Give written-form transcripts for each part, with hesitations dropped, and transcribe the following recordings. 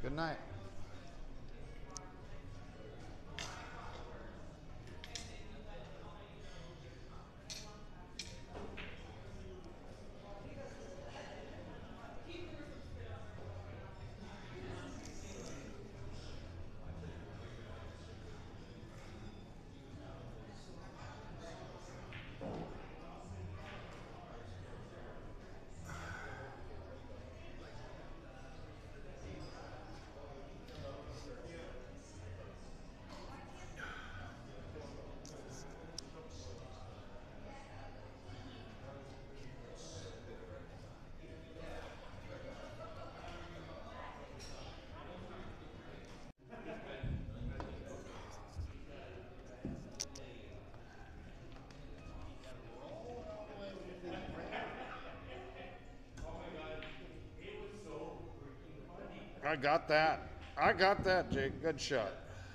Good night. I got that. I got that, Jake. Good shot.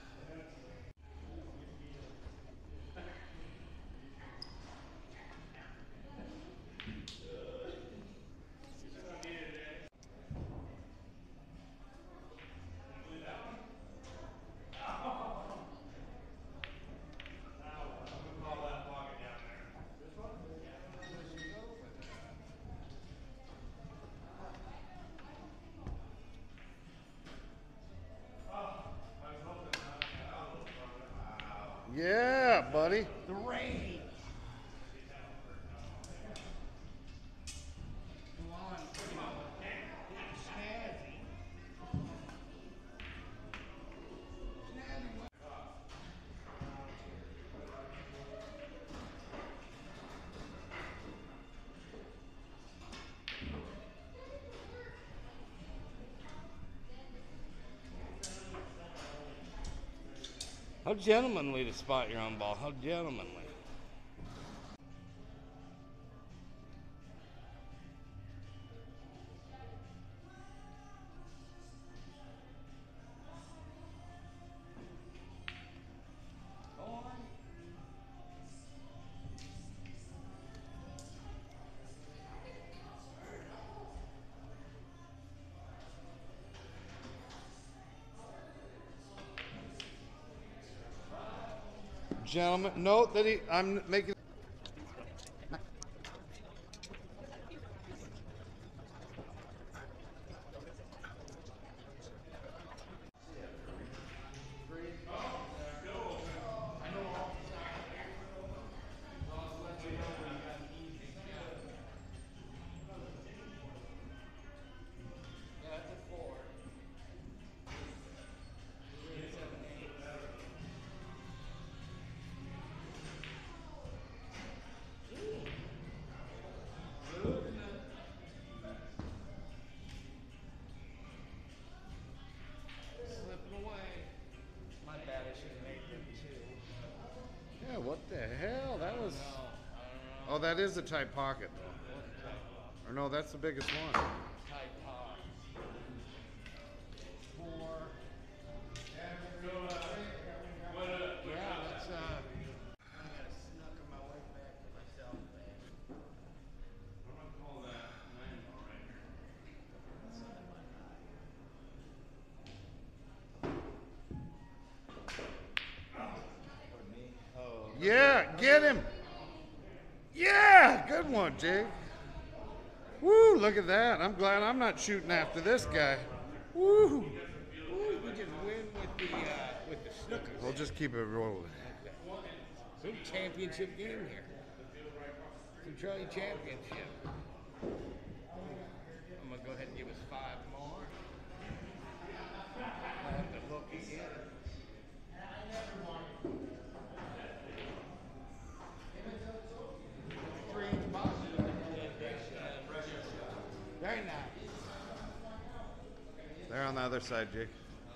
Yeah, buddy. The rain. Come on, snazzy. How gentlemanly to spot your own ball. How gentlemanly. Gentlemen, note that I'm making. Yeah, what the hell? That was. Oh, that is a tight pocket, though. Or no, that's the biggest one. Yeah, get him. Yeah, good one, Jake. Woo, look at that. I'm glad I'm not shooting after this guy. Woo. We just win with the snookers. We'll just keep it rolling. Some championship game here. Centralia championship. I'm gonna go ahead and give us 5 more. I'll have to hook again. Very nice. They're on the other side, Jake.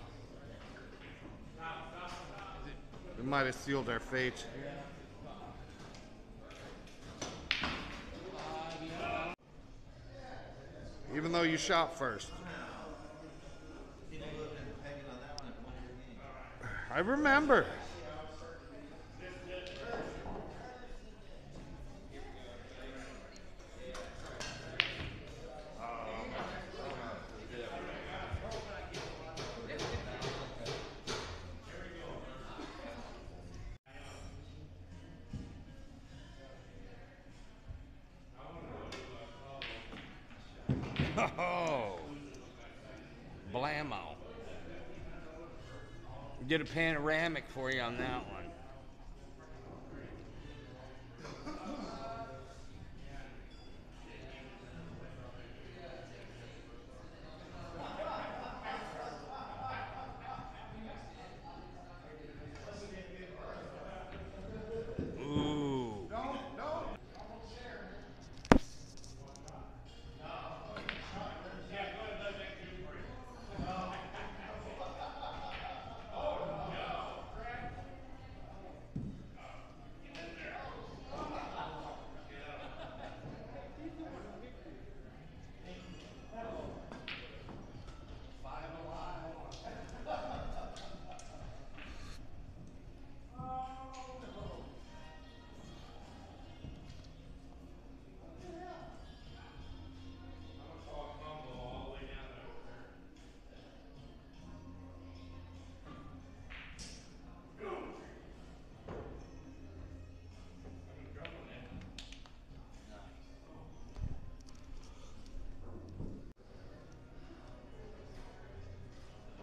We might have sealed our fate. Even though you shot first. I remember. Oh, blammo. Did a panoramic for you on that one. Ooh.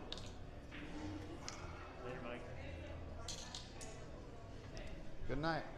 Good night.